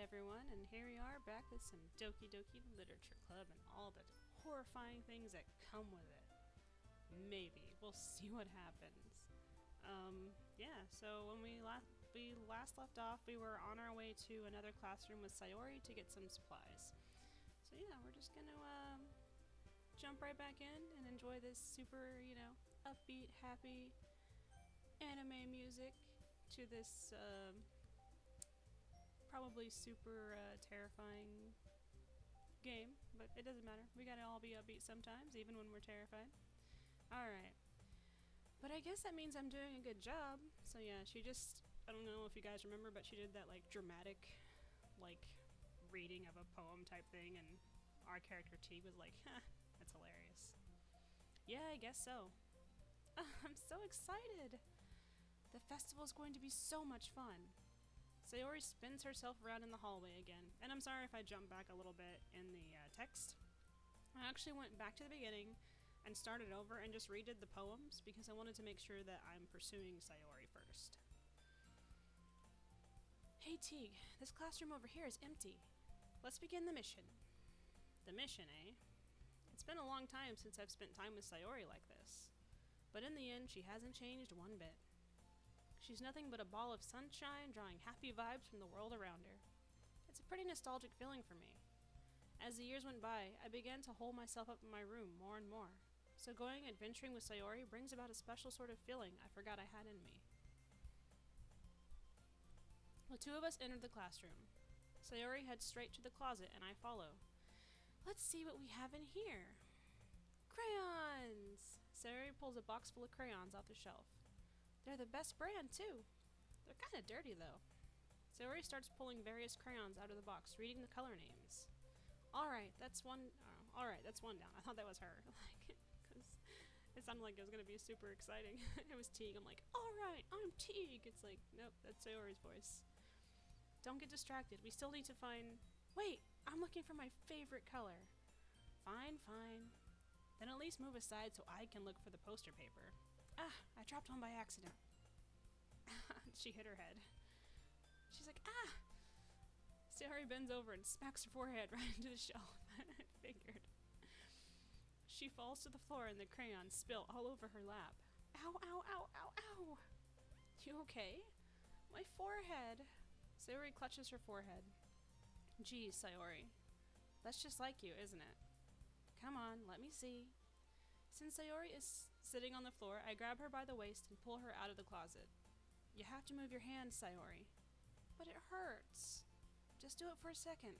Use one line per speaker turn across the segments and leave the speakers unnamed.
everyone, and here we are back with some Doki Doki Literature Club and all the horrifying things that come with it. Maybe. We'll see what happens. Yeah, so when we last left off, we were on our way to another classroom with Sayori to get some supplies. So yeah, we're just gonna jump right back in and enjoy this super, upbeat, happy anime music to this, probably super terrifying game, but it doesn't matter. We gotta all be upbeat sometimes, even when we're terrified. Alright. But I guess that means I'm doing a good job. So yeah, she just, I don't know if you guys remember, but she did that dramatic, reading of a poem type thing, and our character T was like, huh, that's hilarious. Yeah, I guess so. I'm so excited! The festival is going to be so much fun. Sayori spins herself around in the hallway again, and I'm sorry if I jump back a little bit in the text. I actually went back to the beginning and started over and just redid the poems because I wanted to make sure that I'm pursuing Sayori first. Hey Teague, this classroom over here is empty. Let's begin the mission. The mission, eh? It's been a long time since I've spent time with Sayori like this. But in the end, she hasn't changed one bit. She's nothing but a ball of sunshine, drawing happy vibes from the world around her. It's a pretty nostalgic feeling for me. As the years went by, I began to hole myself up in my room more and more, so going adventuring with Sayori brings about a special sort of feeling I forgot I had in me. The two of us entered the classroom. Sayori heads straight to the closet and I follow. Let's see what we have in here. Crayons! Sayori pulls a box full of crayons off the shelf. They're the best brand, too. They're kinda dirty, though. Sayori starts pulling various crayons out of the box, reading the color names. Alright, that's one down. I thought that was her. Because it sounded like it was gonna be super exciting. It was Teague. I'm like, alright, I'm Teague. It's like, nope, that's Sayori's voice. Don't get distracted. We still need to find... Wait, I'm looking for my favorite color. Fine, fine. Then at least move aside so I can look for the poster paper. Ah, I dropped one by accident. She hit her head. She's like, ah! Sayori bends over and smacks her forehead right into the shelf. I figured. She falls to the floor and the crayons spill all over her lap. Ow, ow, ow, ow, ow! You okay? My forehead! Sayori clutches her forehead. Geez, Sayori. That's just like you, isn't it? Come on, let me see. Since Sayori is sitting on the floor, I grab her by the waist and pull her out of the closet. You have to move your hands, Sayori. But it hurts. Just do it for a second.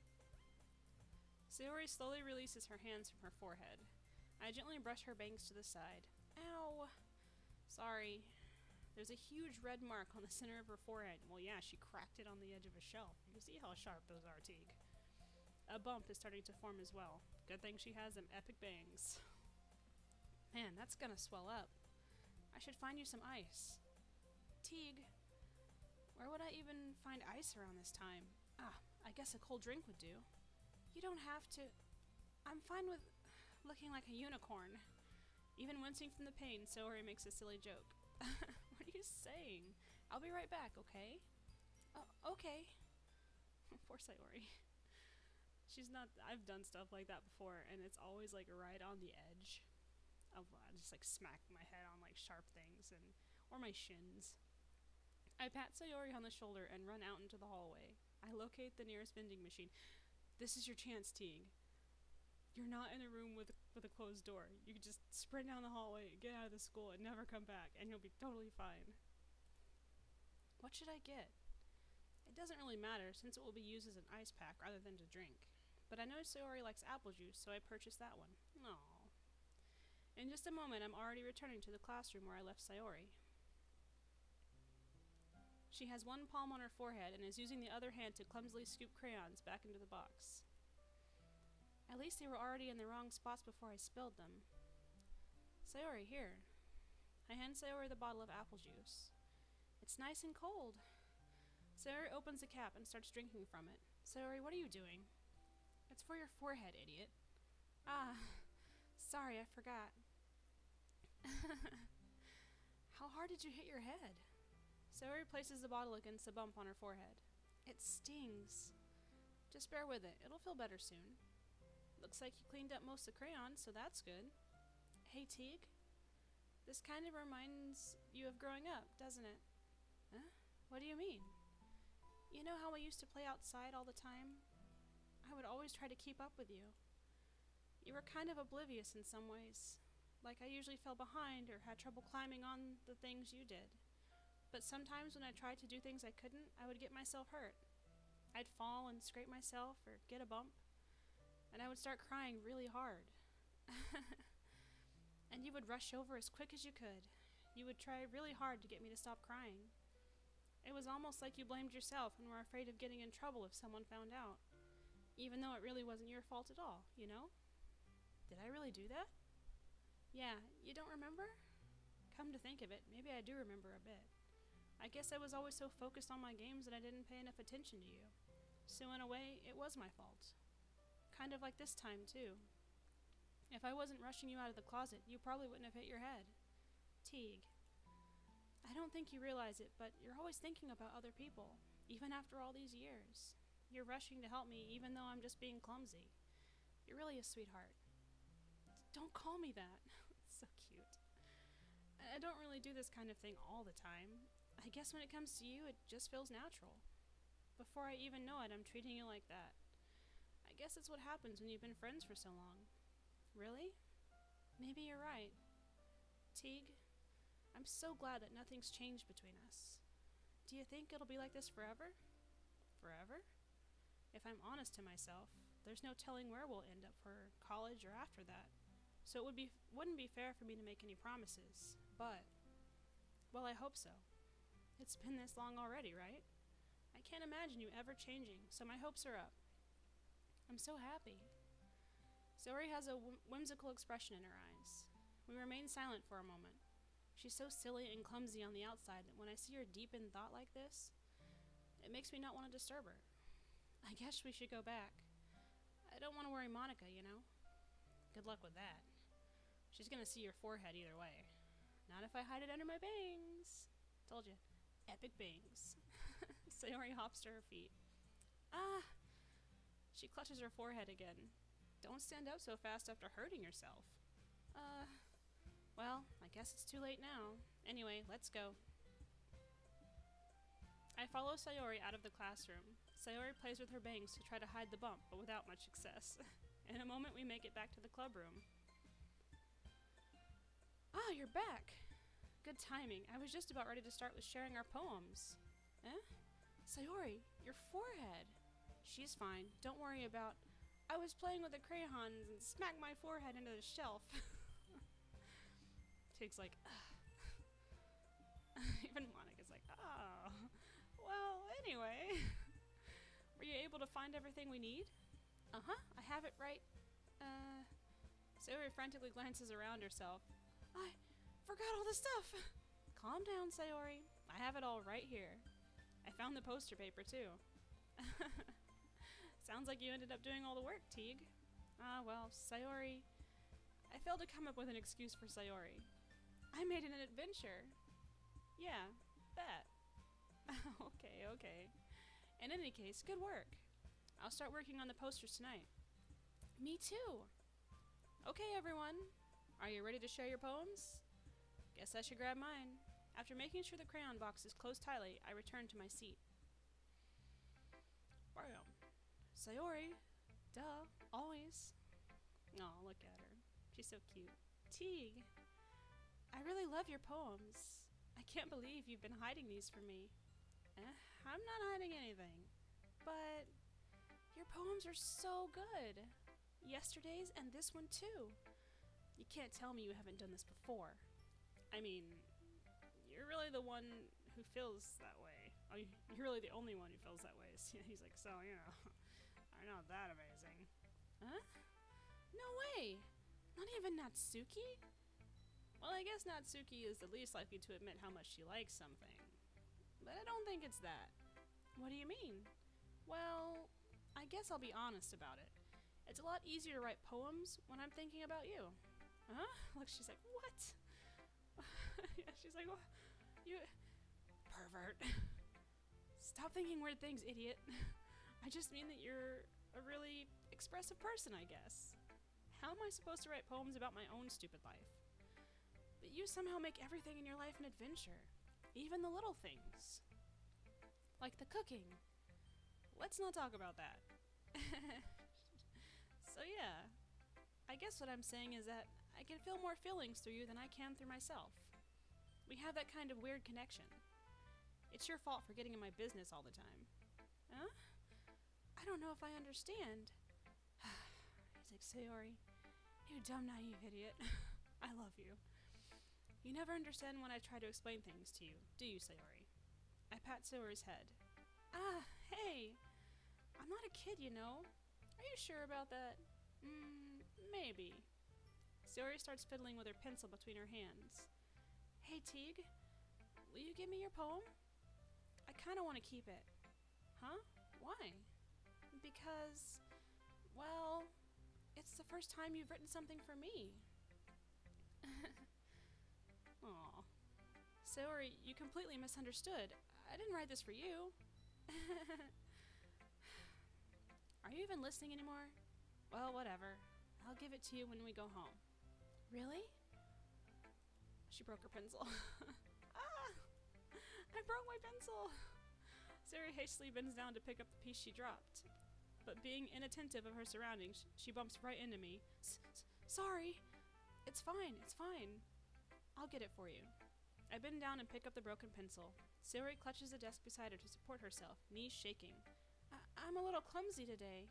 Sayori slowly releases her hands from her forehead. I gently brush her bangs to the side. Ow! Sorry. There's a huge red mark on the center of her forehead. Well, yeah, she cracked it on the edge of a shelf. You can see how sharp those are, Teague. A bump is starting to form as well. Good thing she has them epic bangs. Man, that's gonna swell up. I should find you some ice. Teague, where would I even find ice around this time? Ah, I guess a cold drink would do. You don't have to... I'm fine with looking like a unicorn. Even wincing from the pain, Sayori makes a silly joke. What are you saying? I'll be right back, okay? Okay. Poor Sayori. She's not... I've done stuff like that before, and it's always right on the edge. I just smack my head on sharp things or my shins. I pat Sayori on the shoulder and run out into the hallway. I locate the nearest vending machine. This is your chance, Teague. You're not in a room with a closed door. You can just sprint down the hallway, get out of the school, and never come back, and you'll be totally fine. What should I get? It doesn't really matter, since it will be used as an ice pack rather than to drink. But I know Sayori likes apple juice, so I purchased that one. Aww. In just a moment, I'm already returning to the classroom where I left Sayori. She has one palm on her forehead and is using the other hand to clumsily scoop crayons back into the box. At least they were already in the wrong spots before I spilled them. Sayori, here. I hand Sayori the bottle of apple juice. It's nice and cold. Sayori opens the cap and starts drinking from it. Sayori, what are you doing? It's for your forehead, idiot. Ah, sorry, I forgot. How hard did you hit your head? Sayori places the bottle against the bump on her forehead. It stings. Just bear with it. It'll feel better soon. Looks like you cleaned up most of the crayons, so that's good. Hey, Teague. This kind of reminds you of growing up, doesn't it? Huh? What do you mean? You know how we used to play outside all the time? I would always try to keep up with you. You were kind of oblivious in some ways. Like I usually fell behind or had trouble climbing on the things you did. But sometimes when I tried to do things I couldn't, I would get myself hurt. I'd fall and scrape myself or get a bump, and I would start crying really hard. And you would rush over as quick as you could. You would try really hard to get me to stop crying. It was almost like you blamed yourself and were afraid of getting in trouble if someone found out, even though it really wasn't your fault at all, you know? Did I really do that? Yeah, you don't remember? Come to think of it, maybe I do remember a bit. I guess I was always so focused on my games that I didn't pay enough attention to you. So in a way, it was my fault. Kind of like this time, too. If I wasn't rushing you out of the closet, you probably wouldn't have hit your head. Teague. I don't think you realize it, but you're always thinking about other people, even after all these years. You're rushing to help me even though I'm just being clumsy. You're really a sweetheart. Don't call me that. It's so cute. I don't really do this kind of thing all the time. I guess when it comes to you, it just feels natural. Before I even know it, I'm treating you like that. I guess it's what happens when you've been friends for so long. Really? Maybe you're right. Teague, I'm so glad that nothing's changed between us. Do you think it'll be like this forever? Forever? If I'm honest to myself, there's no telling where we'll end up for college or after that. So it wouldn't be fair for me to make any promises, but, well, I hope so. It's been this long already, right? I can't imagine you ever changing, so my hopes are up. I'm so happy. Zoe has a whimsical expression in her eyes. We remain silent for a moment. She's so silly and clumsy on the outside that when I see her deep in thought like this, it makes me not want to disturb her. I guess we should go back. I don't want to worry Monica, you know? Good luck with that. She's gonna see your forehead either way. Not if I hide it under my bangs. Told you. Epic bangs. Sayori hops to her feet. Ah! She clutches her forehead again. Don't stand up so fast after hurting yourself. Well, I guess it's too late now. Anyway, let's go. I follow Sayori out of the classroom. Sayori plays with her bangs to try to hide the bump, but without much success. In a moment, we make it back to the club room. Ah, you're back! Good timing. I was just about ready to start with sharing our poems. Eh? Sayori, your forehead. She's fine. Don't worry about... I was playing with the crayons and smacked my forehead into the shelf. Tig's like, even Monica's like, oh. Well, anyway. Were you able to find everything we need? Uh-huh, I have it right. Sayori frantically glances around herself. I forgot all the stuff. Calm down, Sayori. I have it all right here. I found the poster paper, too. Sounds like you ended up doing all the work, Teague. Well, Sayori... I failed to come up with an excuse for Sayori. I made it an adventure. Yeah, bet. Okay. In any case, good work. I'll start working on the posters tonight. Me too. Okay, everyone. Are you ready to share your poems? Guess I should grab mine. After making sure the crayon box is closed tightly, I return to my seat. Bam. Sayori. Duh. Always. Aw, look at her. She's so cute. Teague. I really love your poems. I can't believe you've been hiding these from me. I'm not hiding anything. But your poems are so good. Yesterday's and this one too. You can't tell me you haven't done this before. I mean, you're really the one who feels that way. Oh, you're really the only one who feels that way. He's like, so, you know, I'm not that amazing. Huh? No way! Not even Natsuki? Well, I guess Natsuki is the least likely to admit how much she likes something. But I don't think it's that. What do you mean? Well, I guess I'll be honest about it. It's a lot easier to write poems when I'm thinking about you. Huh? Look, she's like, what? Yeah, she's like, what? You... Pervert. Stop thinking weird things, idiot. I just mean that you're a really expressive person, I guess. How am I supposed to write poems about my own stupid life? But you somehow make everything in your life an adventure. Even the little things. Like the cooking. Let's not talk about that. So yeah, I guess what I'm saying is that I can feel more feelings through you than I can through myself. We have that kind of weird connection. It's your fault for getting in my business all the time. Huh? I don't know if I understand. He's like, Sayori, you dumb naive idiot. I love you. You never understand when I try to explain things to you, do you, Sayori? I pat Sayori's head. Hey. I'm not a kid, you know. Are you sure about that? Maybe. Sayori starts fiddling with her pencil between her hands. Hey, Teague. Will you give me your poem? I kind of want to keep it. Huh? Why? Because, well, it's the first time you've written something for me. Aw. Sayori, you completely misunderstood. I didn't write this for you. Are you even listening anymore? Well, whatever. I'll give it to you when we go home. Really? She broke her pencil. Ah! I broke my pencil! Sayori hastily bends down to pick up the piece she dropped. But being inattentive of her surroundings, she bumps right into me. Sorry! It's fine, it's fine. I'll get it for you. I bend down and pick up the broken pencil. Sayori clutches the desk beside her to support herself, knees shaking. I'm a little clumsy today.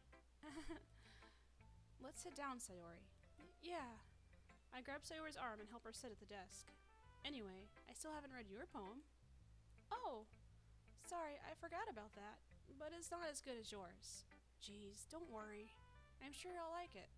Let's sit down, Sayori. Yeah. I grab Sayori's arm and help her sit at the desk. Anyway, I still haven't read your poem. Oh, sorry, I forgot about that, but it's not as good as yours. Geez, don't worry. I'm sure I'll like it.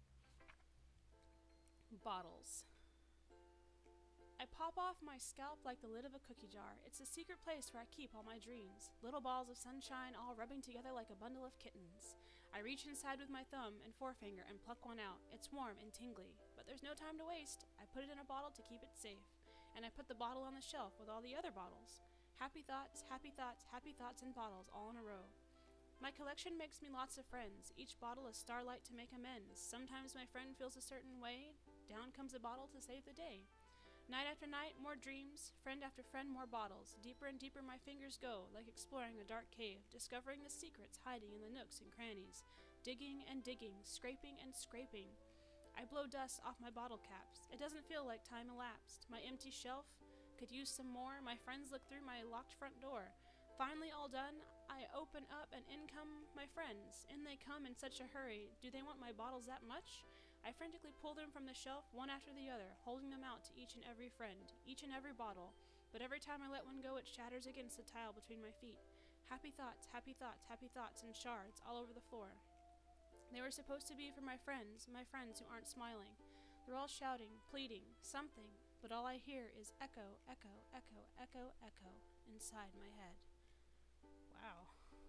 Bottles. I pop off my scalp like the lid of a cookie jar. It's a secret place where I keep all my dreams. Little balls of sunshine all rubbing together like a bundle of kittens. I reach inside with my thumb and forefinger and pluck one out. It's warm and tingly, but there's no time to waste. I put it in a bottle to keep it safe, and I put the bottle on the shelf with all the other bottles. Happy thoughts, happy thoughts, happy thoughts in bottles all in a row. My collection makes me lots of friends, each bottle a starlight to make amends. Sometimes my friend feels a certain way, down comes a bottle to save the day. Night after night, more dreams, friend after friend, more bottles. Deeper and deeper my fingers go, like exploring a dark cave, discovering the secrets hiding in the nooks and crannies. Digging and digging, scraping and scraping. I blow dust off my bottle caps. It doesn't feel like time elapsed. My empty shelf could use some more. My friends look through my locked front door. Finally all done, I open up and in come my friends. In they come in such a hurry. Do they want my bottles that much? I frantically pull them from the shelf, one after the other, holding them out to each and every friend, each and every bottle. But every time I let one go, it shatters against the tile between my feet. Happy thoughts, happy thoughts, happy thoughts in shards all over the floor. They were supposed to be for my friends who aren't smiling. They're all shouting, pleading, something, but all I hear is echo, echo, echo, echo, echo inside my head. Wow.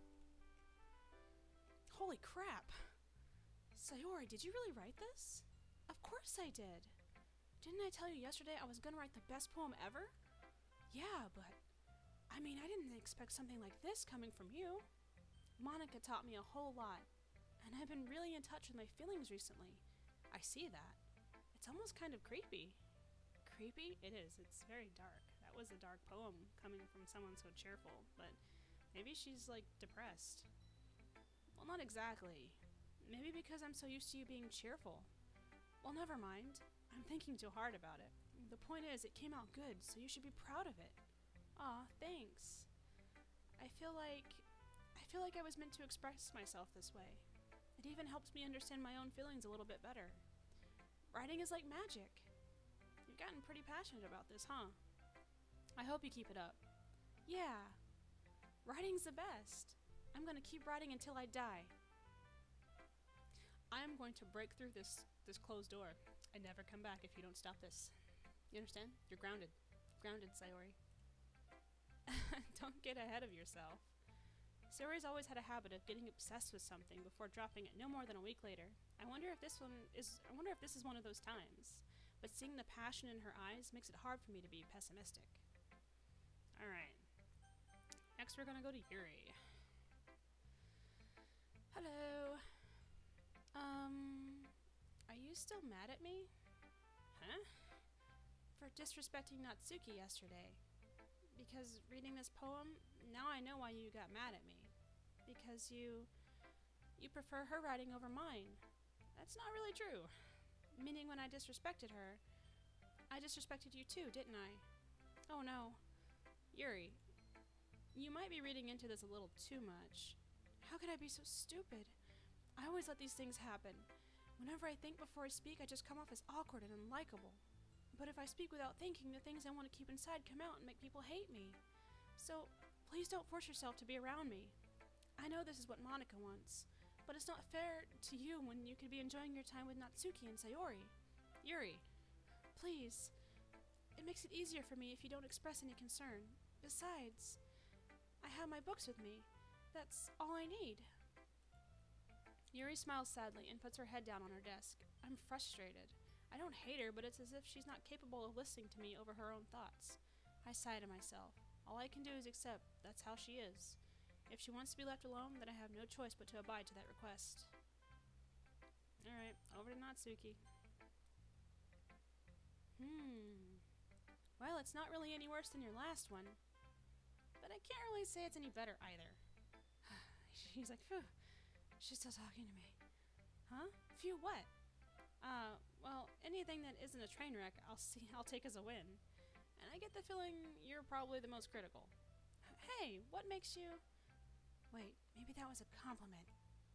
Holy crap! Sayori, did you really write this? Of course I did. Didn't I tell you yesterday I was gonna write the best poem ever? Yeah, but I mean, I didn't expect something like this coming from you. Monika taught me a whole lot, and I've been really in touch with my feelings recently. I see that. It's almost kind of creepy. Creepy? It is. It's very dark. That was a dark poem coming from someone so cheerful, but maybe she's, like, depressed. Well, not exactly. Maybe because I'm so used to you being cheerful. Well, never mind. I'm thinking too hard about it. The point is, it came out good, so you should be proud of it. Aw, thanks. I feel like I was meant to express myself this way. It even helps me understand my own feelings a little bit better. Writing is like magic. You've gotten pretty passionate about this, huh? I hope you keep it up. Yeah. Writing's the best. I'm gonna keep writing until I die. I'm going to break through this closed door and never come back if you don't stop this. You understand? You're grounded. Grounded, Sayori. Don't get ahead of yourself. Sayori's always had a habit of getting obsessed with something before dropping it no more than a week later. I wonder if this is one of those times. But seeing the passion in her eyes makes it hard for me to be pessimistic. Alright. Next we're gonna go to Yuri. still mad at me? Huh? For disrespecting Natsuki yesterday. Because reading this poem, now I know why you got mad at me. Because you prefer her writing over mine. That's not really true. Meaning when I disrespected her, I disrespected you too, didn't I? Oh no. Yuri, you might be reading into this a little too much. How could I be so stupid? I always let these things happen. Whenever I think before I speak, I just come off as awkward and unlikable. But if I speak without thinking, the things I want to keep inside come out and make people hate me. So, please don't force yourself to be around me. I know this is what Monika wants, but it's not fair to you when you could be enjoying your time with Natsuki and Sayori. Yuri, please. It makes it easier for me if you don't express any concern. Besides, I have my books with me. That's all I need. Yuri smiles sadly and puts her head down on her desk. I'm frustrated. I don't hate her, but it's as if she's not capable of listening to me over her own thoughts. I sigh to myself. All I can do is accept that's how she is. If she wants to be left alone, then I have no choice but to abide to that request. Alright, over to Natsuki. Well, it's not really any worse than your last one. But I can't really say it's any better either. He's like, phew, she's still talking to me. Huh? Phew, what? Well, anything that isn't a train wreck, I'll take as a win. And I get the feeling you're probably the most critical. Hey, what makes you... Wait, maybe that was a compliment.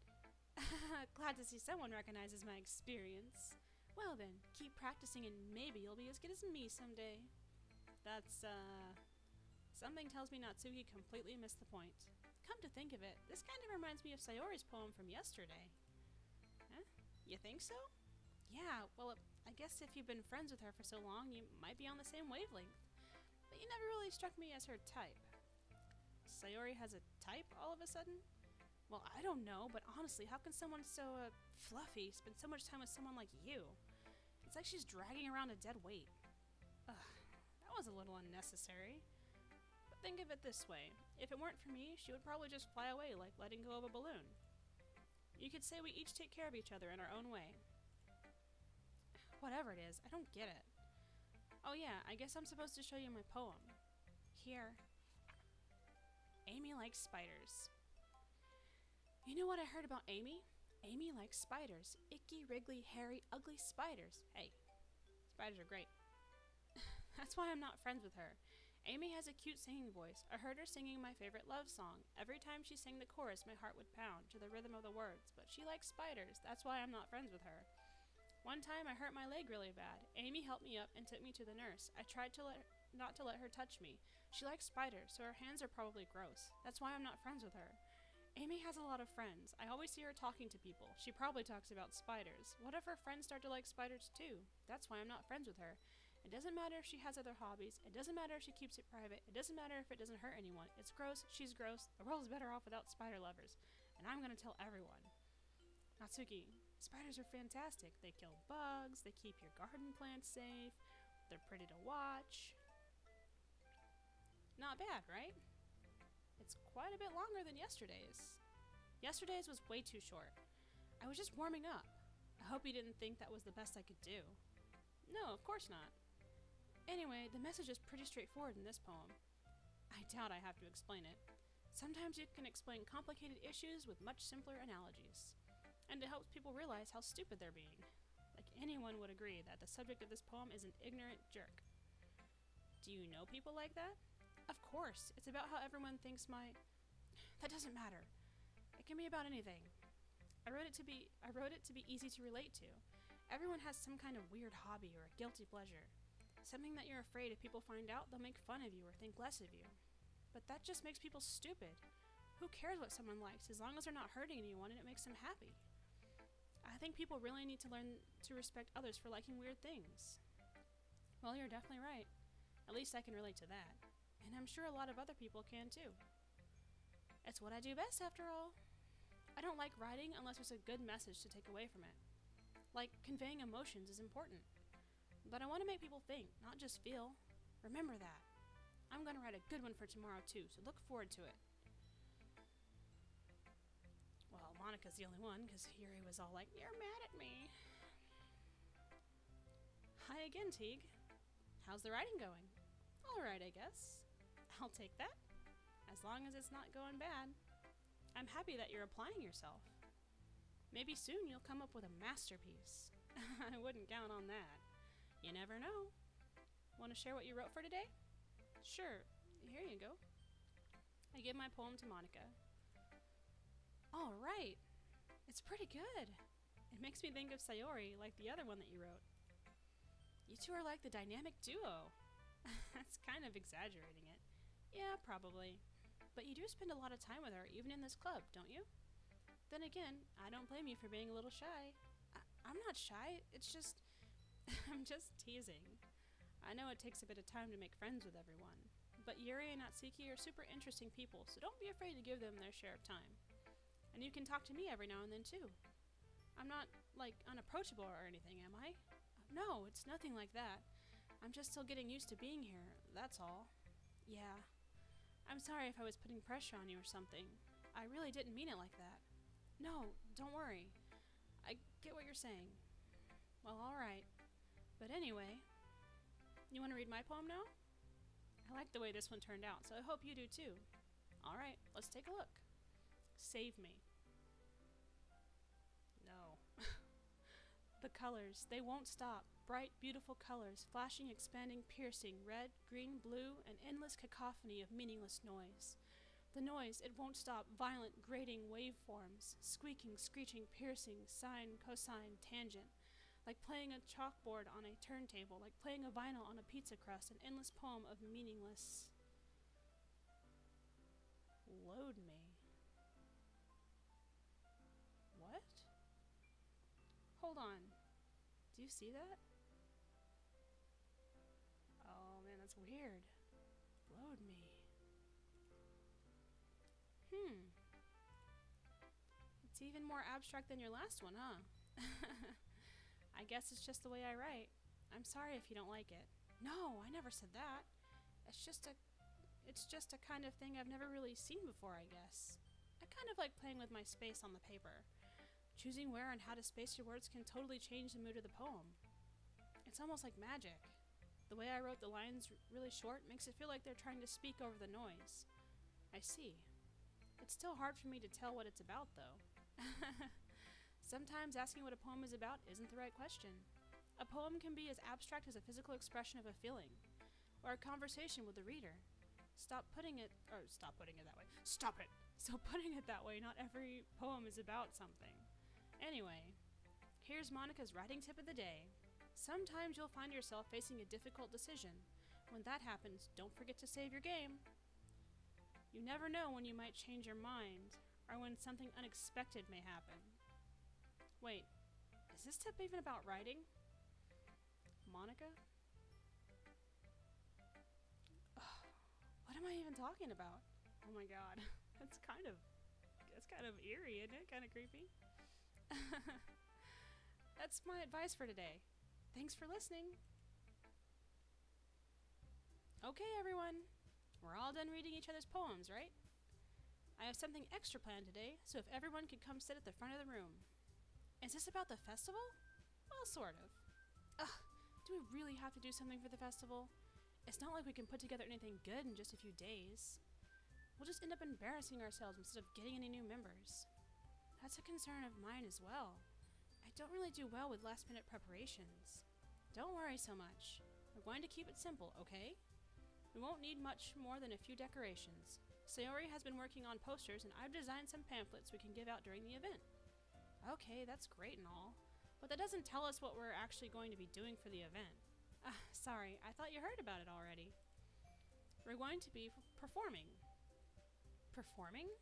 Glad to see someone recognizes my experience. Well then, keep practicing and maybe you'll be as good as me someday. That's, Something tells me Natsuki completely missed the point. Come to think of it, this kind of reminds me of Sayori's poem from yesterday. Huh? You think so? Yeah, well, I guess if you've been friends with her for so long, you might be on the same wavelength. But you never really struck me as her type. Sayori has a type all of a sudden? Well, I don't know, but honestly, how can someone so, fluffy spend so much time with someone like you? It's like she's dragging around a dead weight. Ugh, that was a little unnecessary. But think of it this way. If it weren't for me, she would probably just fly away like letting go of a balloon. You could say we each take care of each other in our own way. Whatever it is, I don't get it. Oh yeah, I guess I'm supposed to show you my poem. Here. Amy likes spiders. You know what I heard about Amy? Amy likes spiders. Icky, wriggly, hairy, ugly spiders. Hey, spiders are great. That's why I'm not friends with her. Amy has a cute singing voice. I heard her singing my favorite love song. Every time she sang the chorus, my heart would pound to the rhythm of the words. But she likes spiders. That's why I'm not friends with her. One time I hurt my leg really bad. Amy helped me up and took me to the nurse. I tried not to let her touch me. She likes spiders, so her hands are probably gross. That's why I'm not friends with her. Amy has a lot of friends. I always see her talking to people. She probably talks about spiders. What if her friends start to like spiders too? That's why I'm not friends with her. It doesn't matter if she has other hobbies. It doesn't matter if she keeps it private. It doesn't matter if it doesn't hurt anyone. It's gross. She's gross. The world is better off without spider lovers. And I'm gonna tell everyone. Natsuki, spiders are fantastic. They kill bugs. They keep your garden plants safe. They're pretty to watch. Not bad, right? It's quite a bit longer than yesterday's. Yesterday's was way too short. I was just warming up. I hope you didn't think that was the best I could do. No, of course not. Anyway, the message is pretty straightforward in this poem. I doubt I have to explain it. Sometimes you can explain complicated issues with much simpler analogies. And it helps people realize how stupid they're being. Like anyone would agree that the subject of this poem is an ignorant jerk. Do you know people like that? Of course, it's about how everyone thinks That doesn't matter. It can be about anything. I wrote it to be easy to relate to. Everyone has some kind of weird hobby or a guilty pleasure. Something that you're afraid if people find out, they'll make fun of you or think less of you. But that just makes people stupid. Who cares what someone likes as long as they're not hurting anyone and it makes them happy? I think people really need to learn to respect others for liking weird things. Well, you're definitely right. At least I can relate to that. And I'm sure a lot of other people can too. It's what I do best, after all. I don't like writing unless there's a good message to take away from it. Like, conveying emotions is important. But I want to make people think, not just feel. Remember that. I'm going to write a good one for tomorrow too, so look forward to it. Well, Monika's the only one, because Yuri was all like, "You're mad at me." Hi again, Teague. How's the writing going? Alright, I guess. I'll take that. As long as it's not going bad. I'm happy that you're applying yourself. Maybe soon you'll come up with a masterpiece. I wouldn't count on that. You never know. Want to share what you wrote for today? Sure, here you go. I give my poem to Monika. All right, it's pretty good. It makes me think of Sayori, like the other one that you wrote. You two are like the dynamic duo. That's kind of exaggerating it. Yeah, probably. But you do spend a lot of time with her, even in this club, don't you? Then again, I don't blame you for being a little shy. I'm not shy, it's just... I'm just teasing. I know it takes a bit of time to make friends with everyone, but Yuri and Natsuki are super interesting people, so don't be afraid to give them their share of time. And you can talk to me every now and then, too. I'm not, like, unapproachable or anything, am I? No, it's nothing like that. I'm just still getting used to being here, that's all. Yeah. I'm sorry if I was putting pressure on you or something. I really didn't mean it like that. No, don't worry. I get what you're saying. Well, alright. But anyway, you want to read my poem now? I like the way this one turned out, so I hope you do too. Alright, let's take a look. Save me. No. The colors, they won't stop. Bright, beautiful colors, flashing, expanding, piercing, red, green, blue, an endless cacophony of meaningless noise. The noise, it won't stop, violent, grating waveforms, squeaking, screeching, piercing, sine, cosine, tangent. Like playing a chalkboard on a turntable, like playing a vinyl on a pizza crust, an endless poem of meaningless... Load me. What? Hold on. Do you see that? Oh man, that's weird. Load me. It's even more abstract than your last one, huh? I guess it's just the way I write. I'm sorry if you don't like it. No, I never said that. It's just a kind of thing I've never really seen before, I guess. I kind of like playing with my space on the paper. Choosing where and how to space your words can totally change the mood of the poem. It's almost like magic. The way I wrote the lines really short makes it feel like they're trying to speak over the noise. I see. It's still hard for me to tell what it's about, though. Sometimes asking what a poem is about isn't the right question. A poem can be as abstract as a physical expression of a feeling, or a conversation with the reader. Stop putting it that way. Stop it! So putting it that way, not every poem is about something. Anyway, here's Monika's writing tip of the day. Sometimes you'll find yourself facing a difficult decision. When that happens, don't forget to save your game. You never know when you might change your mind, or when something unexpected may happen. Wait, is this tip even about writing? Monika? Ugh, what am I even talking about? Oh my god, that's kind of eerie, isn't it? Kind of creepy. That's my advice for today. Thanks for listening. Okay, everyone. We're all done reading each other's poems, right? I have something extra planned today, so if everyone could come sit at the front of the room. Is this about the festival? Well, sort of. Ugh, do we really have to do something for the festival? It's not like we can put together anything good in just a few days. We'll just end up embarrassing ourselves instead of getting any new members. That's a concern of mine as well. I don't really do well with last-minute preparations. Don't worry so much. We're going to keep it simple, okay? We won't need much more than a few decorations. Sayori has been working on posters, and I've designed some pamphlets we can give out during the event. Okay, that's great and all, but that doesn't tell us what we're actually going to be doing for the event. Sorry, I thought you heard about it already. We're going to be performing. Performing?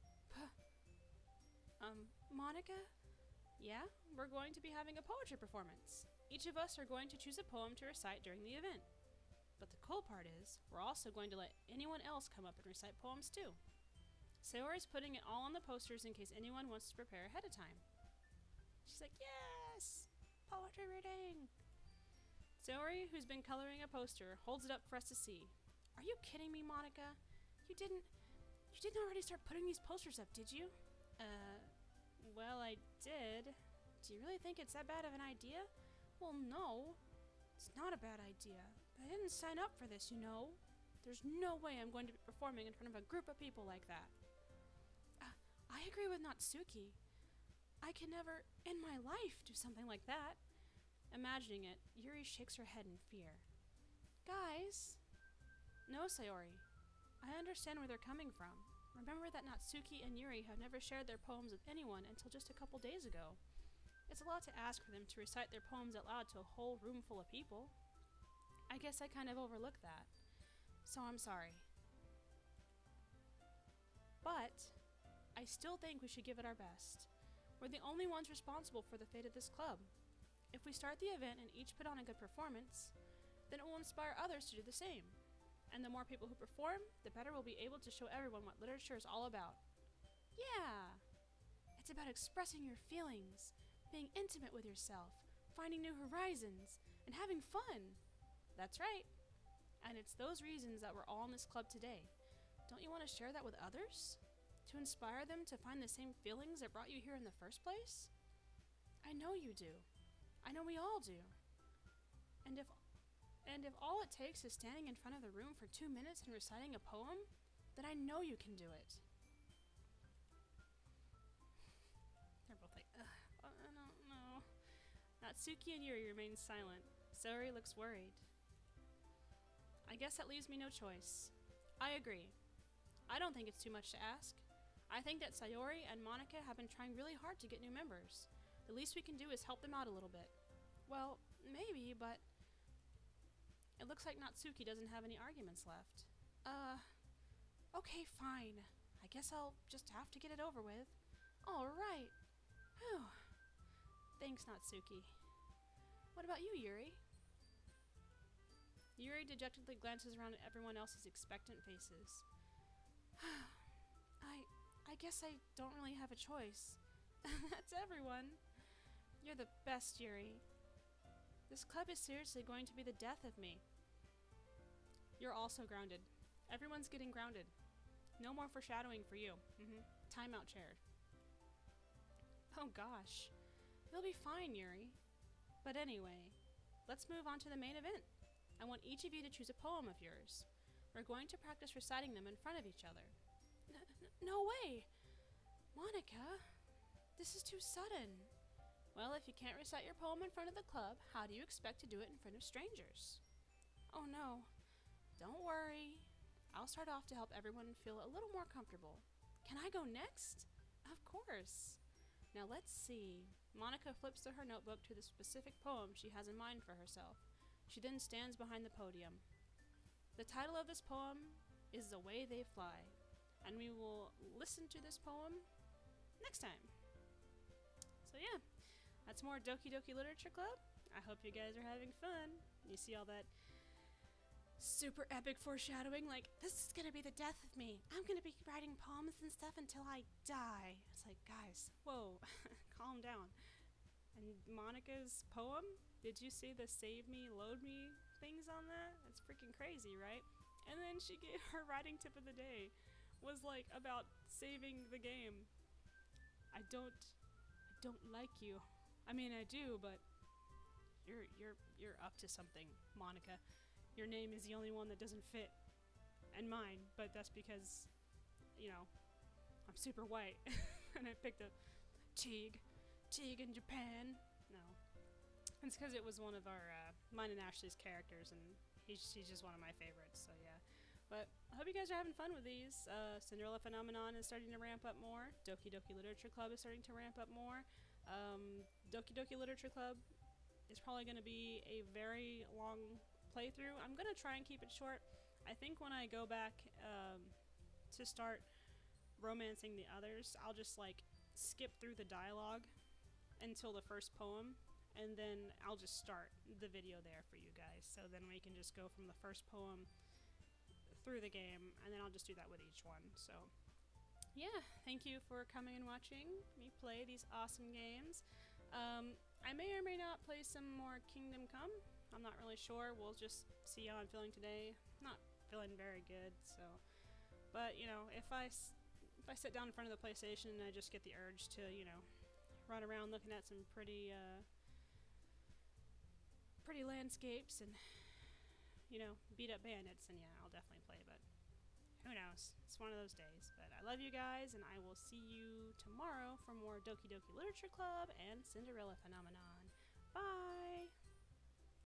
Monika? Yeah, we're going to be having a poetry performance. Each of us are going to choose a poem to recite during the event. But the cool part is, we're also going to let anyone else come up and recite poems too. Sayori's putting it all on the posters in case anyone wants to prepare ahead of time. She's like, yes! Poetry reading! Sayori, who's been coloring a poster, holds it up for us to see. Are you kidding me, Monika? You didn't already start putting these posters up, did you? Well, I did. Do you really think it's that bad of an idea? Well, no. It's not a bad idea, but I didn't sign up for this, you know. There's no way I'm going to be performing in front of a group of people like that. I agree with Natsuki. I can never, in my life, do something like that. Imagining it, Yuri shakes her head in fear. Guys. No, Sayori. I understand where they're coming from. Remember that Natsuki and Yuri have never shared their poems with anyone until just a couple days ago. It's a lot to ask for them to recite their poems out loud to a whole room full of people. I guess I kind of overlooked that. So I'm sorry. But I still think we should give it our best. We're the only ones responsible for the fate of this club. If we start the event and each put on a good performance, then it will inspire others to do the same. And the more people who perform, the better we'll be able to show everyone what literature is all about. Yeah! It's about expressing your feelings, being intimate with yourself, finding new horizons, and having fun. That's right. And it's those reasons that we're all in this club today. Don't you want to share that with others? To inspire them to find the same feelings that brought you here in the first place? I know you do. I know we all do. And if all it takes is standing in front of the room for 2 minutes and reciting a poem, then I know you can do it. They're both like, ugh, I don't know. Natsuki and Yuri remain silent. Sayori looks worried. I guess that leaves me no choice. I agree. I don't think it's too much to ask. I think that Sayori and Monika have been trying really hard to get new members. The least we can do is help them out a little bit. Well, maybe, but it looks like Natsuki doesn't have any arguments left. Okay, fine. I guess I'll just have to get it over with. Alright. Whew. Thanks, Natsuki. What about you, Yuri? Yuri dejectedly glances around at everyone else's expectant faces. I guess I don't really have a choice. That's everyone. You're the best, Yuri. This club is seriously going to be the death of me. You're also grounded. Everyone's getting grounded. No more foreshadowing for you. Timeout chair. Oh gosh. You'll be fine, Yuri. But anyway, let's move on to the main event. I want each of you to choose a poem of yours. We're going to practice reciting them in front of each other. No way! Monika, this is too sudden. Well, if you can't recite your poem in front of the club, how do you expect to do it in front of strangers? Oh no. Don't worry. I'll start off to help everyone feel a little more comfortable. Can I go next? Of course. Now let's see. Monika flips through her notebook to the specific poem she has in mind for herself. She then stands behind the podium. The title of this poem is The Way They Fly, and we will listen to this poem next time. So yeah, that's more Doki Doki Literature Club. I hope you guys are having fun. You see all that super epic foreshadowing, like, this is gonna be the death of me. I'm gonna be writing poems and stuff until I die. It's like, guys, whoa, calm down. And Monika's poem, did you see the save me, load me things on that? It's freaking crazy, right? And then she gave her writing tip of the day was like about saving the game. I don't like you. I mean, I do, but you're up to something, Monika. Your name is the only one that doesn't fit, and mine, but that's because, you know, I'm super white, and I picked up Teague in Japan. No, it's because it was one of our, mine and Ashley's characters, and she's just one of my favorites, so yeah. But I hope you guys are having fun with these. Cinderella Phenomenon is starting to ramp up more. Doki Doki Literature Club is starting to ramp up more. Doki Doki Literature Club is probably going to be a very long playthrough. I'm going to try and keep it short. I think when I go back to start romancing the others, I'll just like skip through the dialogue until the first poem, and then I'll just start the video there for you guys. So then we can just go from the first poem through the game, and then I'll just do that with each one. So yeah, thank you for coming and watching me play these awesome games. I may or may not play some more Kingdom Come. I'm not really sure. We'll just see how I'm feeling today. Not feeling very good, so. But you know, if I sit down in front of the PlayStation and I just get the urge to, you know, run around looking at some pretty pretty landscapes and, you know, beat up bandits, then yeah, I'll definitely play, but who knows? It's one of those days. But I love you guys, and I will see you tomorrow for more Doki Doki Literature Club and Cinderella Phenomenon. Bye!